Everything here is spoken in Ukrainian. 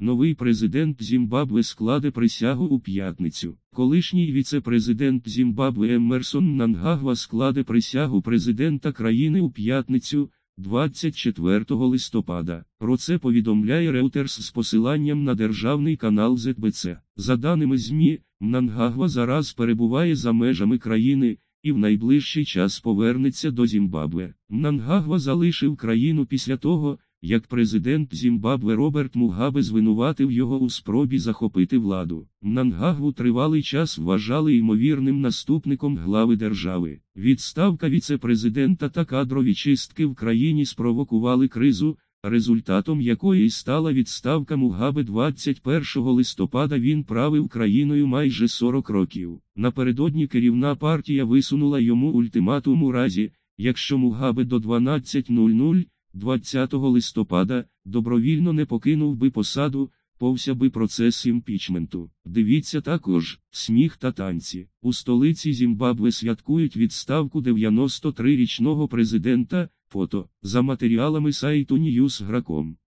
Новий президент Зімбабве складе присягу у п'ятницю. Колишній віце-президент Зімбабве Еммерсон Мнангагва складе присягу президента країни у п'ятницю, 24 листопада. Про це повідомляє Reuters з посиланням на державний канал ZBC. За даними ЗМІ, Мнангагва зараз перебуває за межами країни і в найближчий час повернеться до Зімбабве. Мнангагва залишив країну після того, як президент Зімбабве Роберт Мугабе звинуватив його у спробі захопити владу. Мнангагву тривалий час вважали ймовірним наступником глави держави. Відставка віце-президента та кадрові чистки в країні спровокували кризу, результатом якої стала відставка Мугабе. 21 листопада він правив країною майже 40 років. Напередодні керівна партія висунула йому ультиматум у разі, якщо Мугабе до 12:00 20 листопада добровільно не покинув би посаду, повся би процес імпічменту. Дивіться також «Сміх та танці». У столиці Зімбабве святкують відставку 93-річного президента. Фото за матеріалами сайту Newsgra.com.